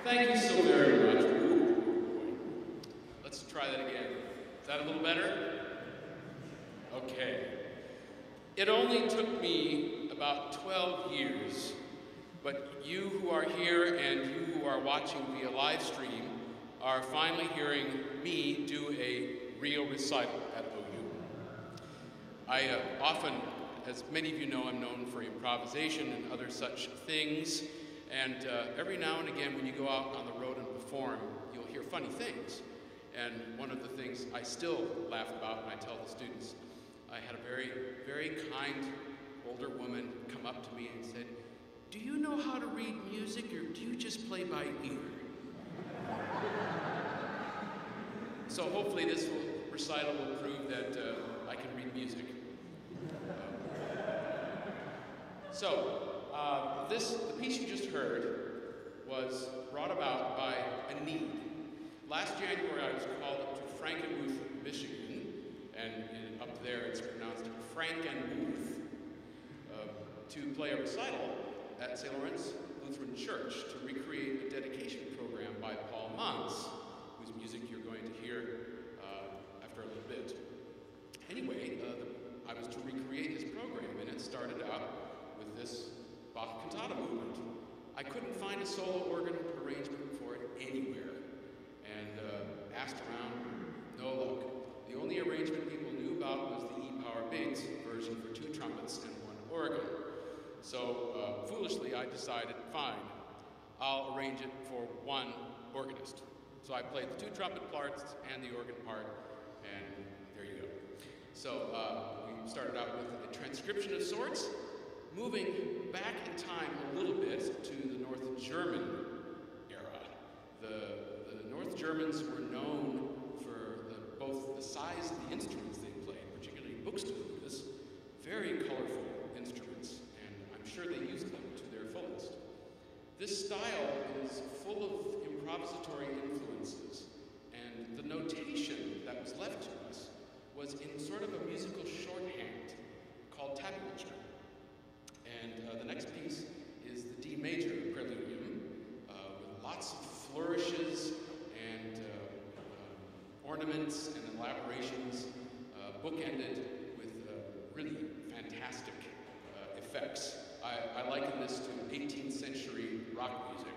Thank you so very much. Let's try that again. Is that a little better? Okay. It only took me about 12 years, but you who are here and you who are watching via live stream are finally hearing me do a real recital at OU. I often, as many of you know, I'm known for improvisation and other such things, and every now and again when you go out on the road and perform, you'll hear funny things. And one of the things I still laugh about and I tell the students, I had a very, very kind older woman come up to me and said, "Do you know how to read music or do you just play by ear?" So hopefully this recital will prove that I can read music. The piece you just heard was brought about by a need. Last January I was called up to Frankenmuth, Michigan, and up there it's pronounced Frankenmuth, to play a recital at St. Lawrence Lutheran Church to recreate a dedication program by Paul Mons, whose music you're going to hear after a little bit. Anyway, I was to recreate his program, and it started out with this Bach cantata movement. I couldn't find a solo organ arrangement for it anywhere, and asked around, no luck. The only arrangement people knew about was the E-Power Bates version for 2 trumpets and 1 organ. So foolishly, I decided, fine, I'll arrange it for 1 organist. So I played the 2 trumpet parts and the organ part, and there you go. So we started out with a transcription of sorts, moving back in time a little bit to the North German era. The North Germans were known for both the size of the instruments they played, particularly Buxtehudes, very colorful instruments, and I'm sure they used them to their fullest. This style is full of improvisatory influences, and the notation that was left to us was in sort of a musical shorthand called tabulature. And the next piece is the D major preludium with lots of flourishes and ornaments and elaborations, bookended with really fantastic effects. I liken this to 18th century rock music.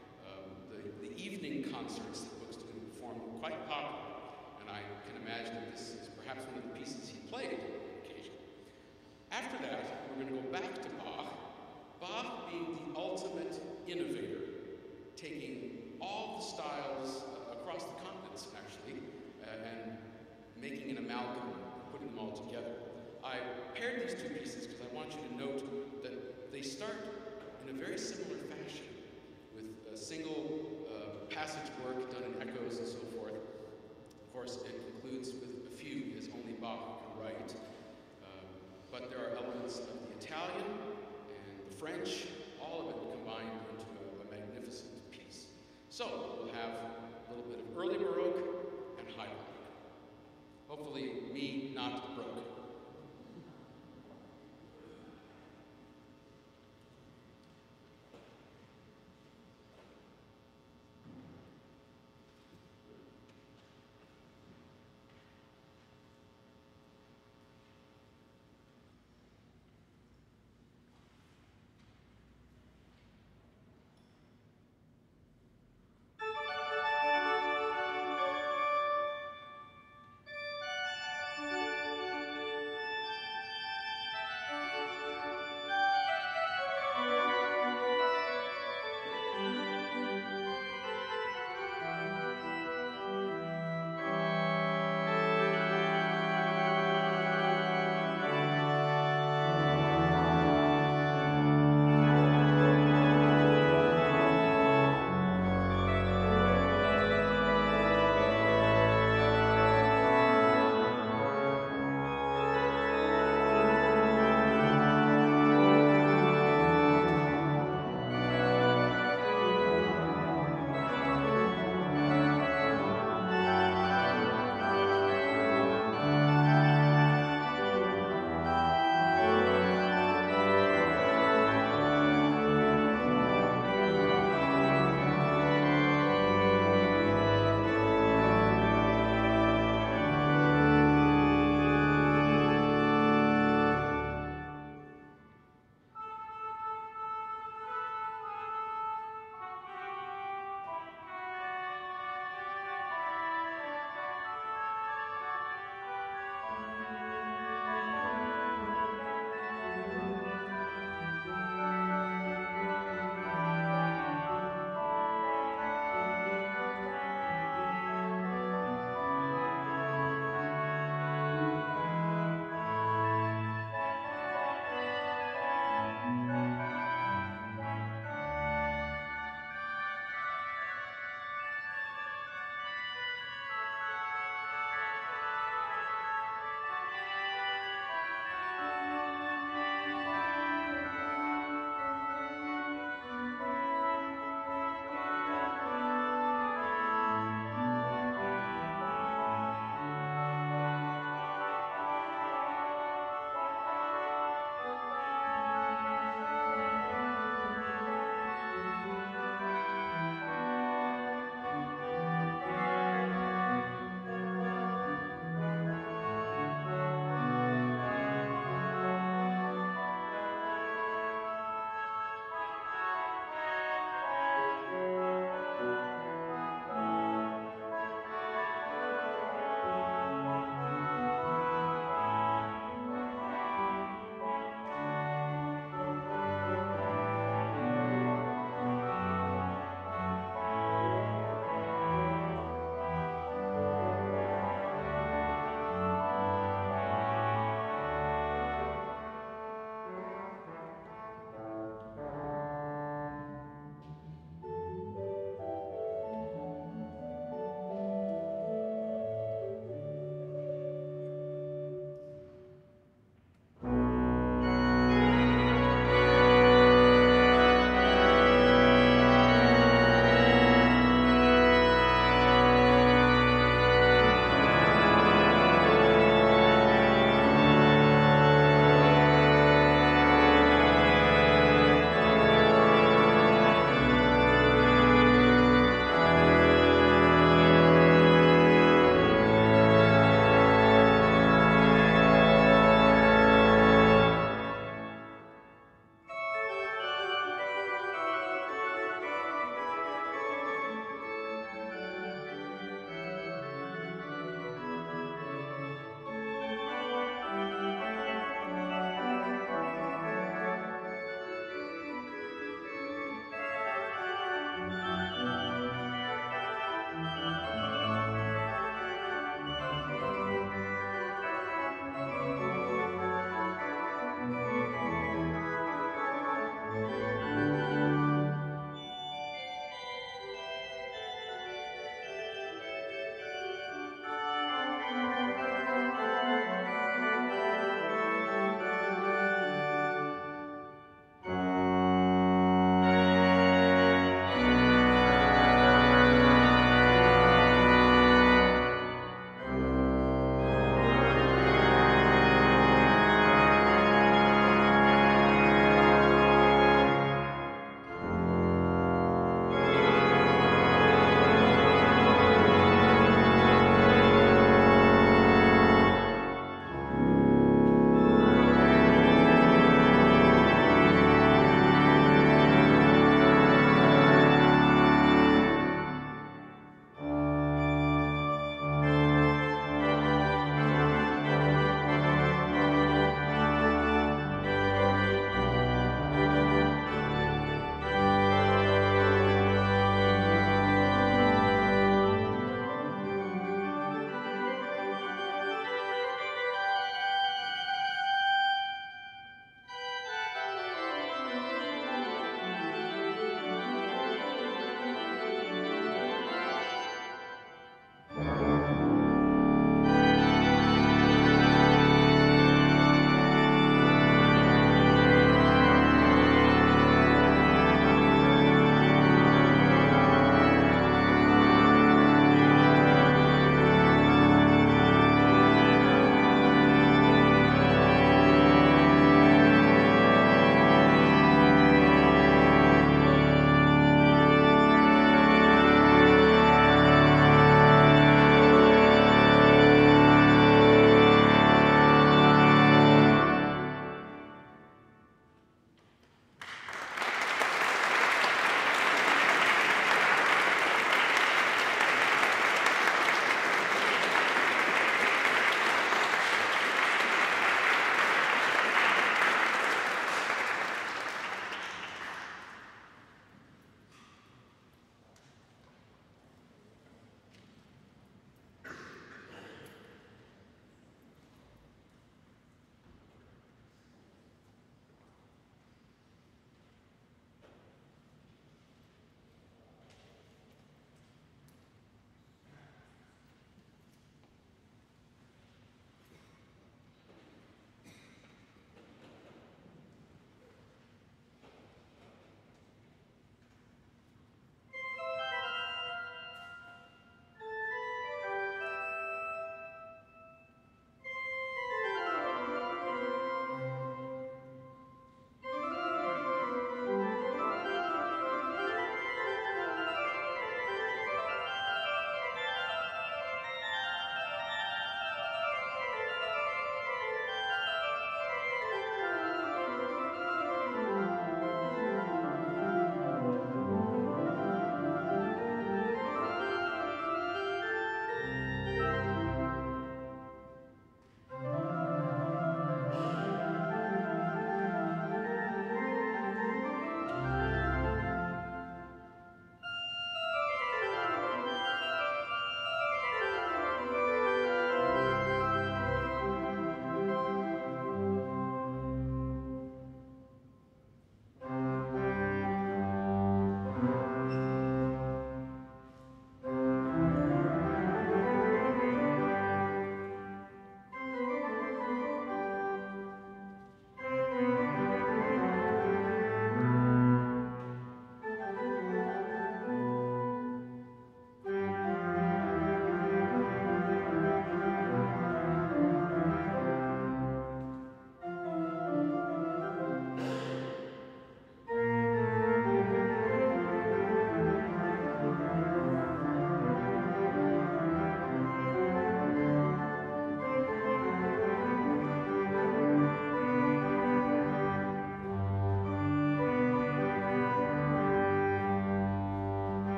The evening concerts that Buxtehude performed were quite popular, and I can imagine that this is perhaps one of the pieces he played on occasion. After that, we're going to go back to Bach, Bach being the ultimate innovator, taking all the styles across the continents, actually, and making an amalgam, putting them all together. I paired these 2 pieces because I want you to note that they start in a very similar fashion, with a single passage work done in echoes and so forth. Of course, it concludes with a fugue, as only Bach can write. But there are elements of the Italian and the French, all of it combined into a magnificent piece. So we'll have a little bit of early Baroque and high Baroque. Hopefully me not broke.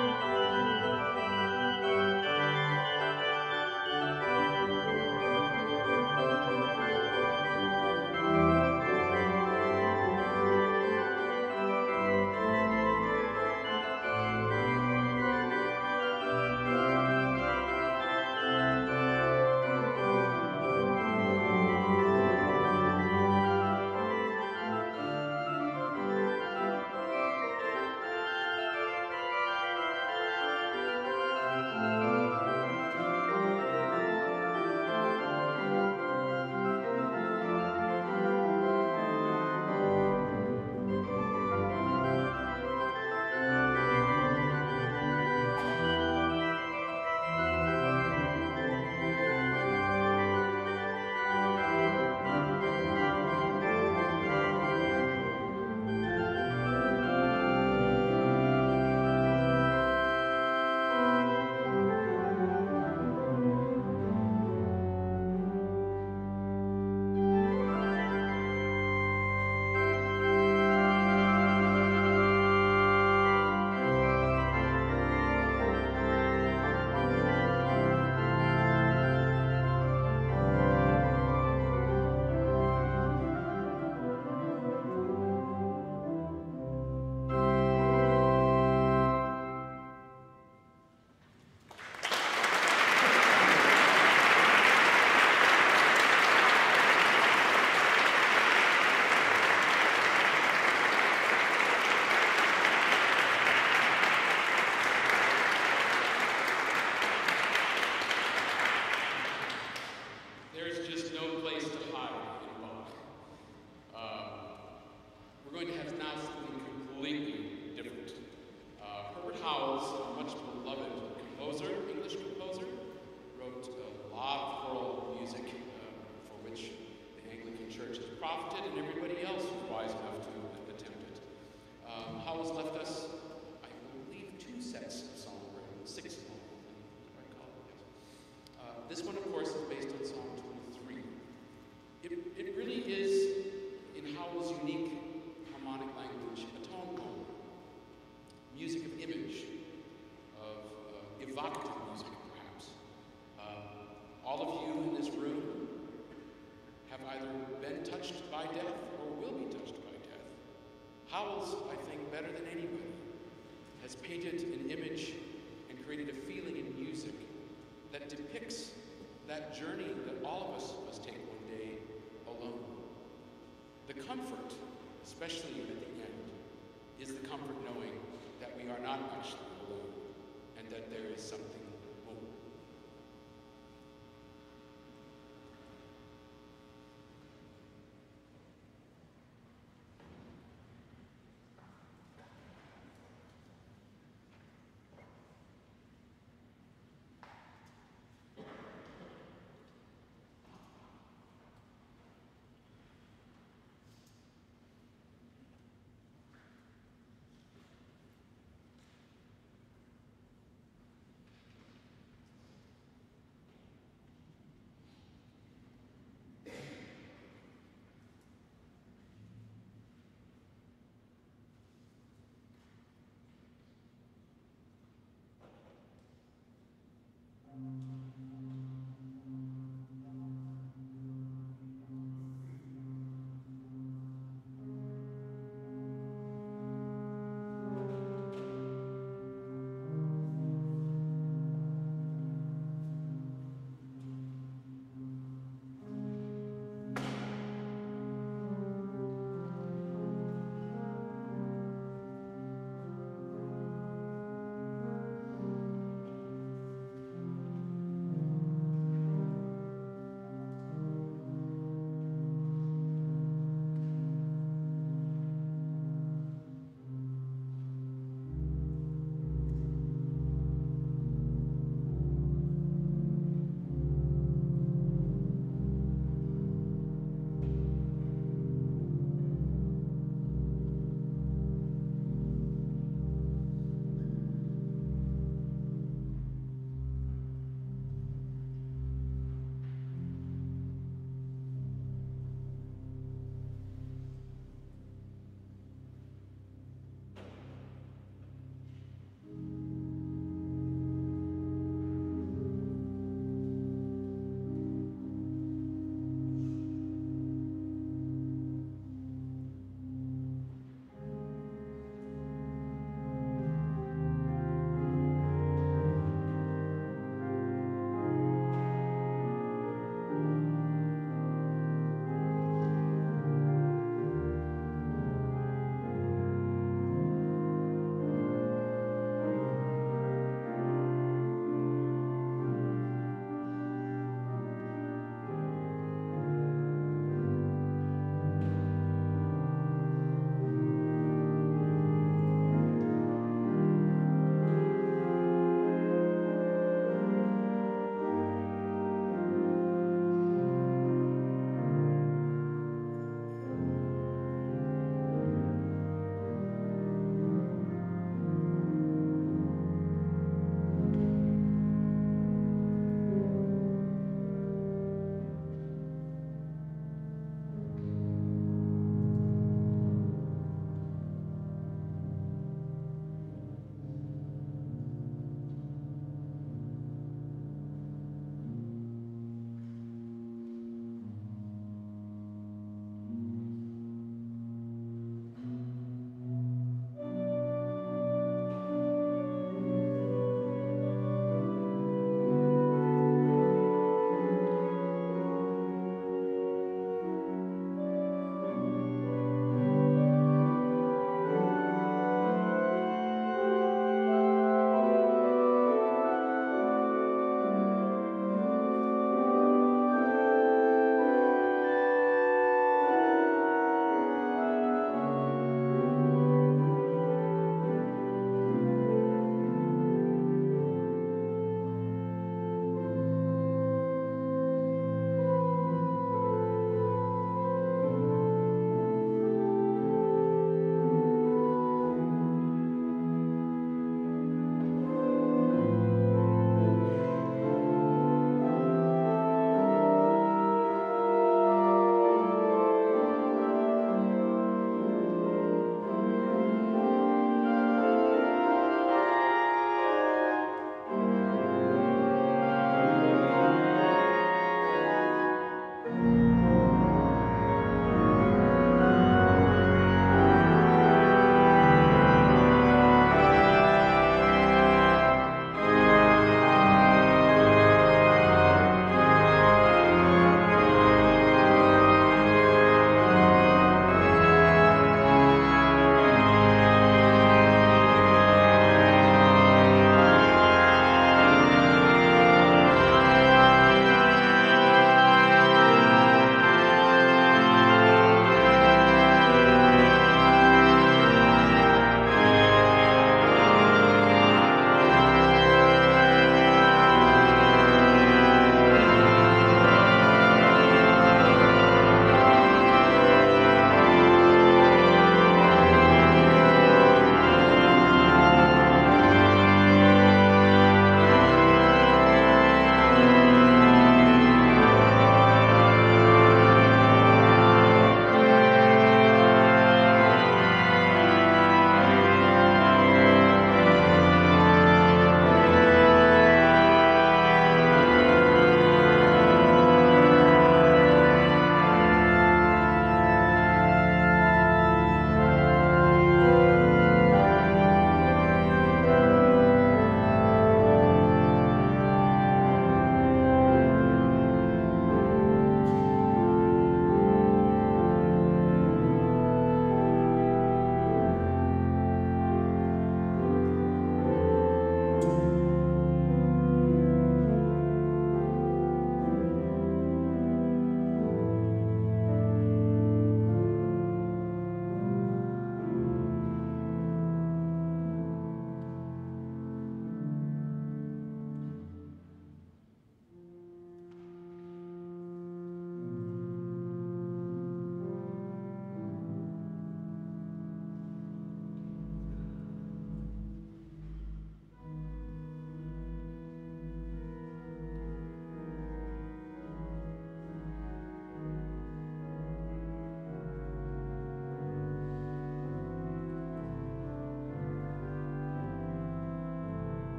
This one, of course, is based on Psalm 23. It really is, in Howell's unique harmonic language, a tone poem, music of image, of evocative music, perhaps. All of you in this room have either been touched by death or will be touched by death. Howell's, I think, better than anybody, has painted an image and created a feeling in music that depicts that journey that all of us must take one day alone. The comfort, especially at the end, is the comfort knowing that we are not actually alone and that there is something more.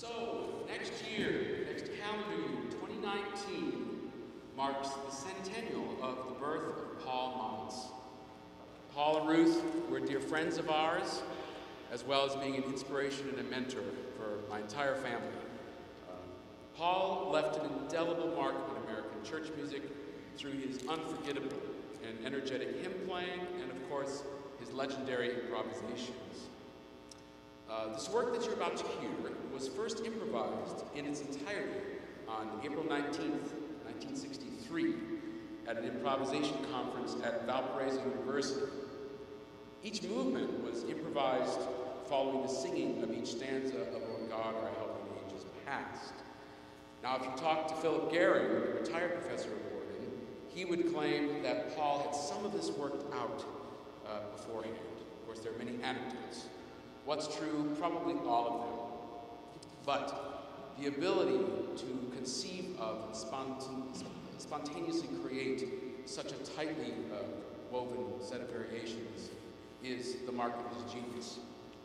So, next year, next calendar year, 2019, marks the centennial of the birth of Paul Mons. Paul and Ruth were dear friends of ours, as well as being an inspiration and a mentor for my entire family. Paul left an indelible mark on American church music through his unforgettable and energetic hymn playing, and of course, his legendary improvisations. This work that you're about to hear was first improvised in its entirety on April 19th, 1963, at an improvisation conference at Valparaiso University. Each movement was improvised following the singing of each stanza of O God, Our Help in Ages Past. Now, if you talk to Philip Gehring, the retired professor of organ, he would claim that Paul had some of this worked out beforehand. Of course, there are many anecdotes. What's true? Probably all of them. But the ability to conceive of and spontaneously create such a tightly woven set of variations is the mark of his genius.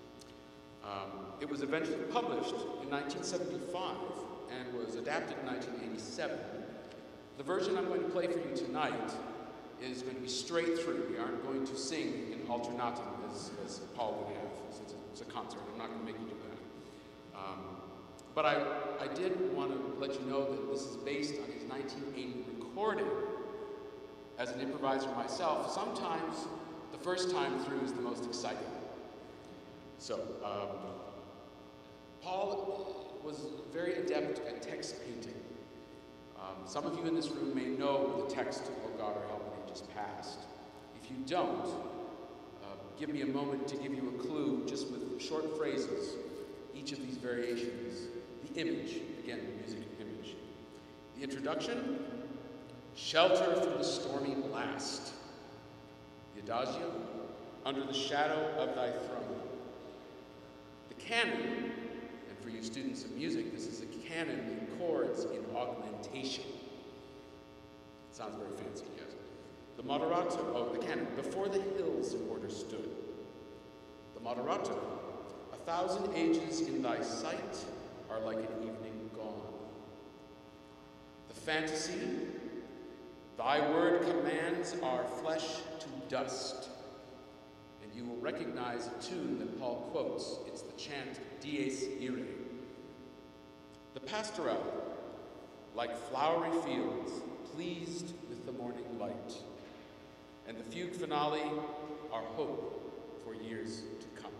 It was eventually published in 1975 and was adapted in 1987. The version I'm going to play for you tonight is going to be straight through. We aren't going to sing in alternatum as Paul would have, since it's a concert. I'm not going to make you do that. But I did want to let you know that this is based on his 1980 recording. As an improviser myself, sometimes the first time through is the most exciting. So, Paul was very adept at text painting. Some of you in this room may know the text of O God, Our Help in Ages Past. If you don't, give me a moment to give you a clue, just with short phrases, each of these variations. The image, again, the music image. The introduction, shelter from the stormy blast. The adagio, under the shadow of thy throne. The canon, and for you students of music, this is a canon in chords in augmentation. It sounds very fancy, yes. The moderato, the canon, before the hills in order stood. The moderato, 1,000 ages in thy sight are like an evening gone. The fantasy, thy word commands our flesh to dust. And you will recognize a tune that Paul quotes. It's the chant Dies Irae. The pastoral, like flowery fields, pleased with the morning light. And the fugue finale, our hope for years to come.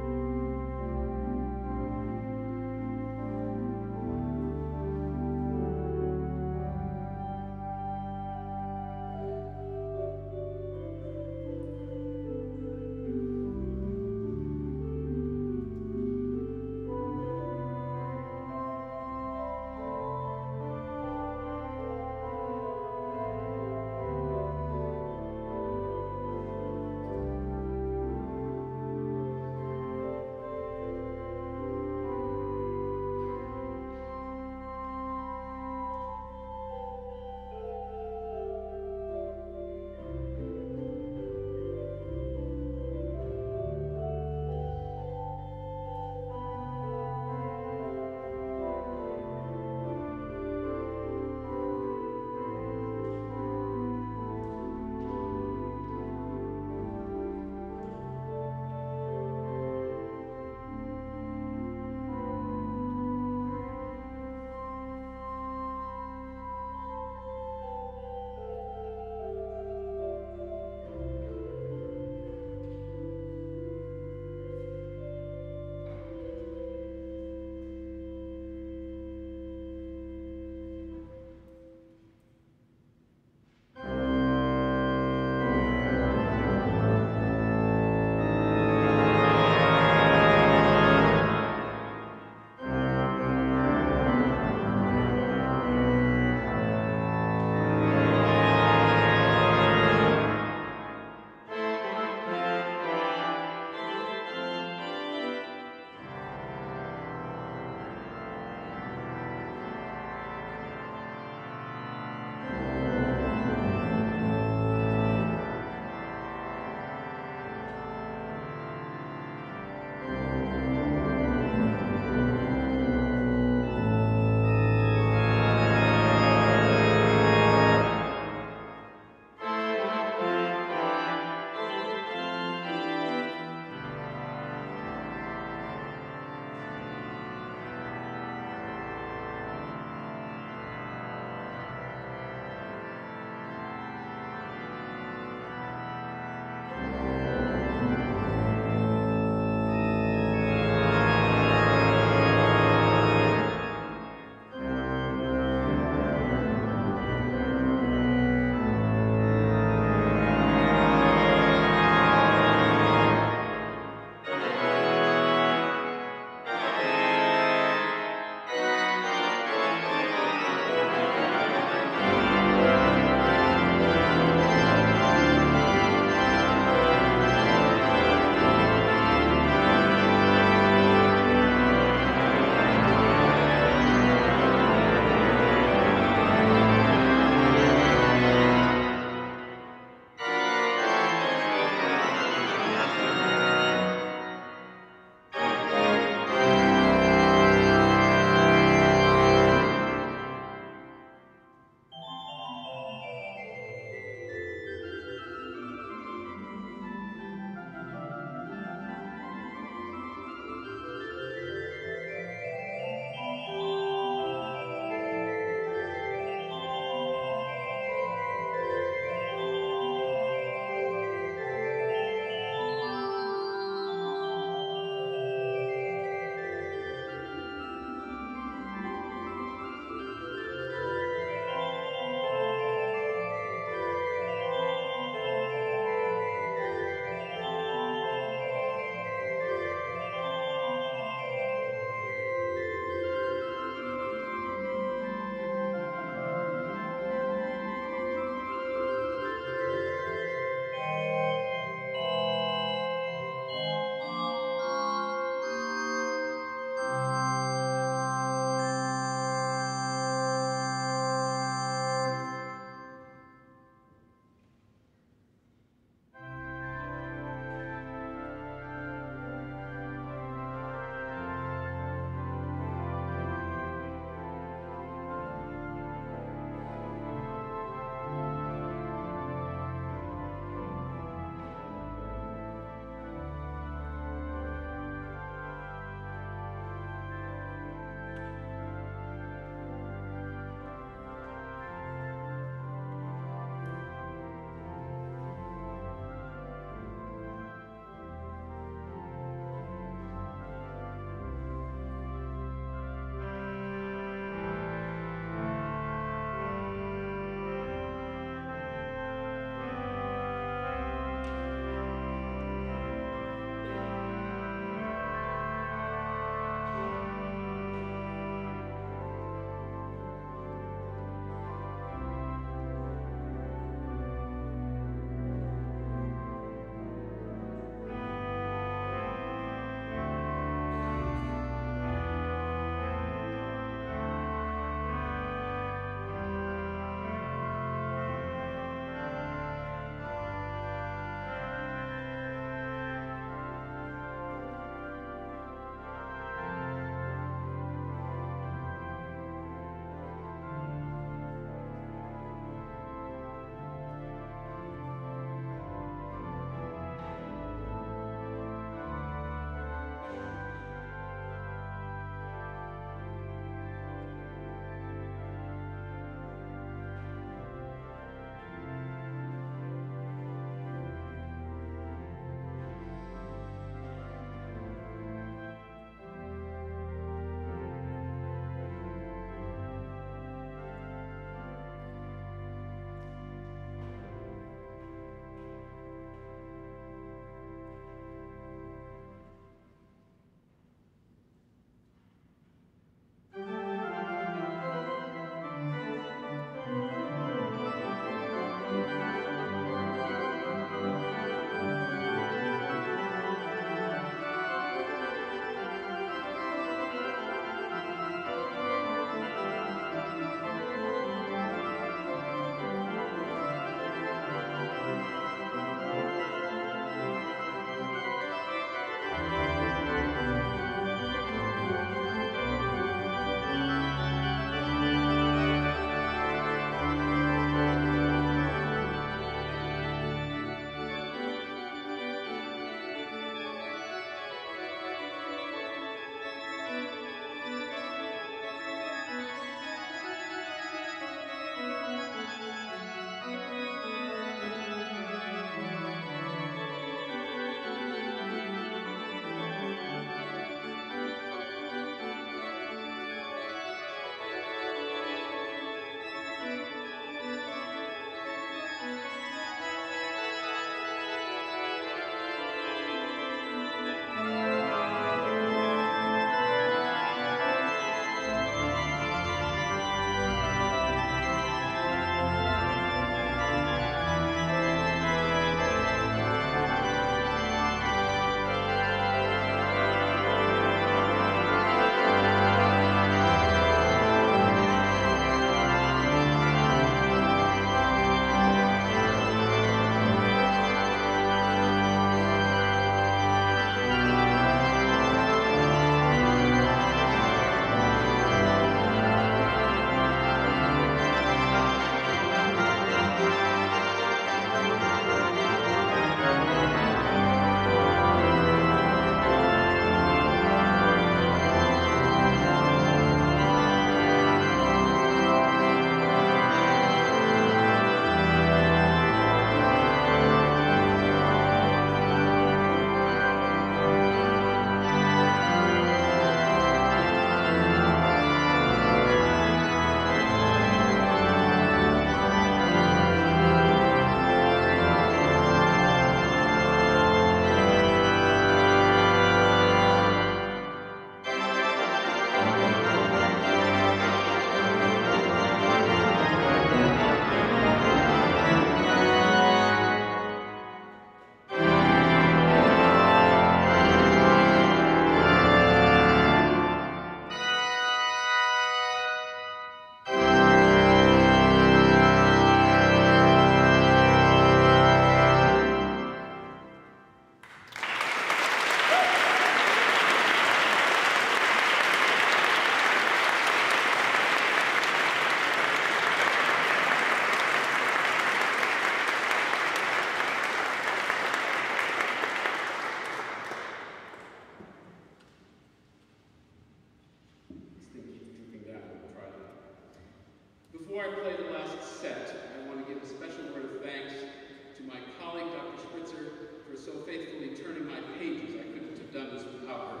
play the last set, I want to give a special word of thanks to my colleague, Dr. Spritzer, for so faithfully turning my pages. I couldn't have done this without her.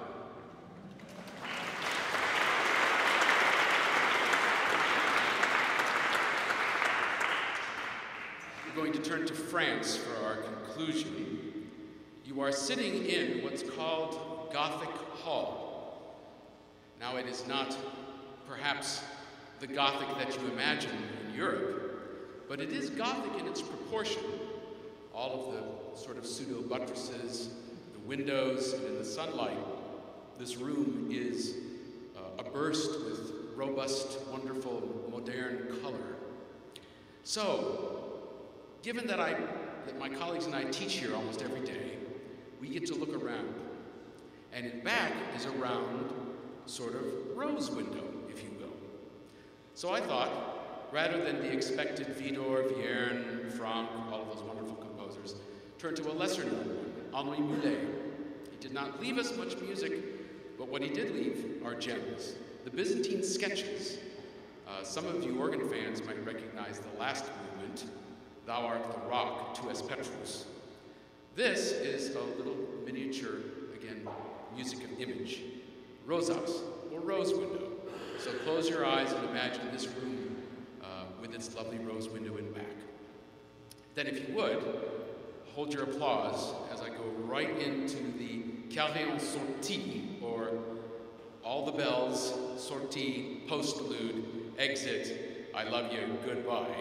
We're going to turn to France for our conclusion. You are sitting in what's called Gothic Hall. Now, it is not perhaps the Gothic that you imagine in Europe, but it is Gothic in its proportion. All of the sort of pseudo buttresses, the windows, and in the sunlight, this room is aburst with robust, wonderful, modern color. So, given that my colleagues and I teach here almost every day, we get to look around. And in back is a round sort of rose window, if you will. So I thought, rather than the expected Widor, Vierne, Franck, all of those wonderful composers, turn to a lesser known one, Henri Moulet. He did not leave us much music, but what he did leave are gems. The Byzantine sketches. Some of you organ fans might recognize the last movement, Thou art the rock, tu es Petrus. This is a little miniature, again, music of image, Rosas, or rose window. So close your eyes and imagine this room with its lovely rose window in back. Then if you would, hold your applause as I go right into the Carillon Sortie, or all the bells, sortie, postlude, exit, I love you, goodbye.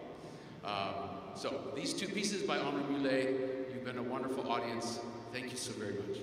So these two pieces by Henri Moulet, you've been a wonderful audience. Thank you so very much.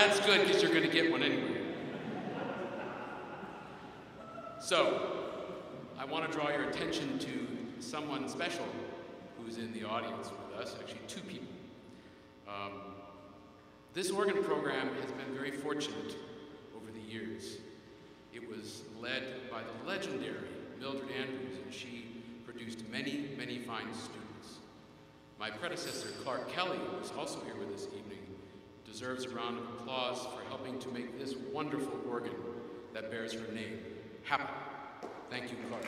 that's good, because you're going to get one anyway. So, I want to draw your attention to someone special who's in the audience with us, actually two people. This organ program has been very fortunate over the years. It was led by the legendary Mildred, and she produced many, many fine students. My predecessor, Clark Kelly, who's also here with us evening, deserves a round of applause for helping to make this wonderful organ that bears her name happen. Thank you, Clark.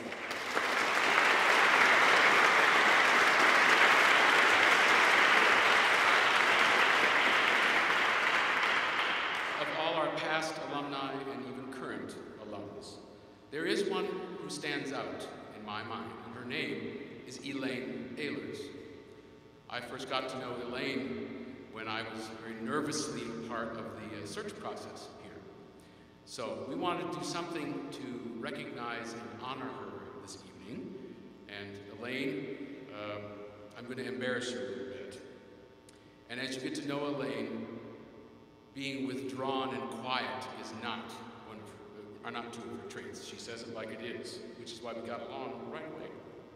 Of all our past alumni and even current alums, there is one who stands out in my mind, and her name is Elaine Ehlers. I first got to know Elaine when I was very nervously part of the search process here. So we wanted to do something to recognize and honor her this evening. And Elaine, I'm going to embarrass you a little bit. And as you get to know Elaine, being withdrawn and quiet is not are not two of her traits. She says it like it is, which is why we got along right away.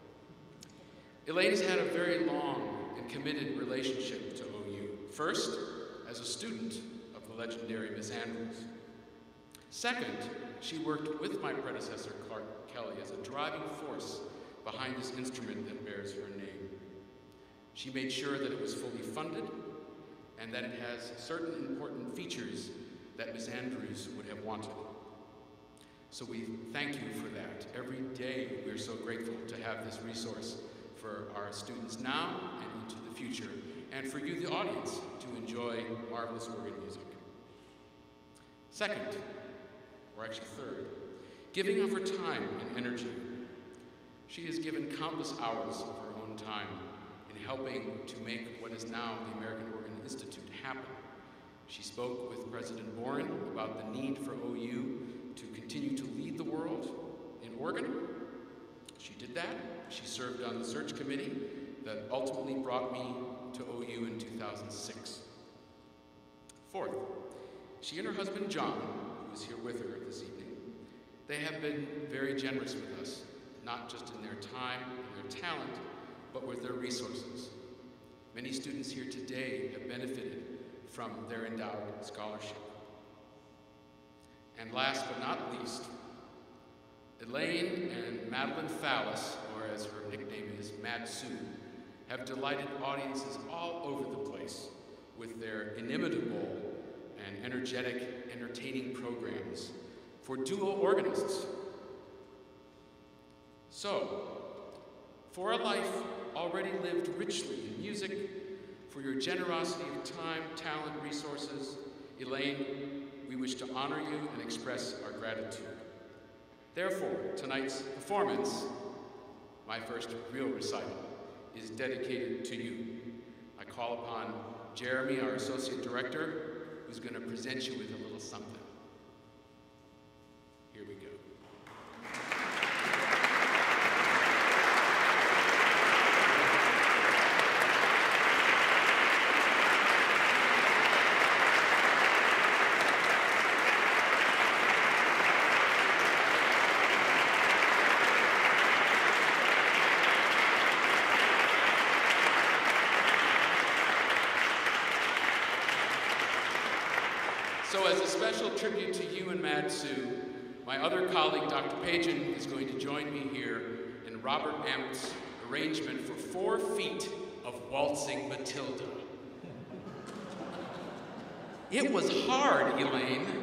Elaine has had a very long and committed relationship to OU. First, as a student of the legendary Miss Andrews. Second, she worked with my predecessor, Clark Kelly, as a driving force behind this instrument that bears her name. She made sure that it was fully funded and that it has certain important features that Miss Andrews would have wanted. So we thank you for that. Every day we're so grateful to have this resource for our students now and into the future, and for you, the audience, to enjoy marvelous organ music. Second, or actually third, giving of her time and energy. She has given countless hours of her own time in helping to make what is now the American Organ Institute happen. She spoke with President Boren about the need for OU to continue to lead the world in organ. She did that. She served on the search committee that ultimately brought me to OU in 2006. Fourth, she and her husband John, who is here with her this evening, they have been very generous with us, not just in their time and their talent, but with their resources. Many students here today have benefited from their endowed scholarship. And last but not least, Elaine and Madeline Fallis, or as her nickname is, Mad Sue, have delighted audiences all over the place with their inimitable and energetic, entertaining programs for duo organists. So, for a life already lived richly in music, for your generosity of time, talent, resources, Elaine, we wish to honor you and express our gratitude. Therefore, tonight's performance, my first real recital, is dedicated to you. I call upon Jeremy, our Associate Director, who's going to present you with a little something. Here we go. So as a special tribute to you and Mad Sue, my other colleague, Dr. Pajan, is going to join me here in Robert Amt's arrangement for 4 feet of Waltzing Matilda. It was hard, Elaine.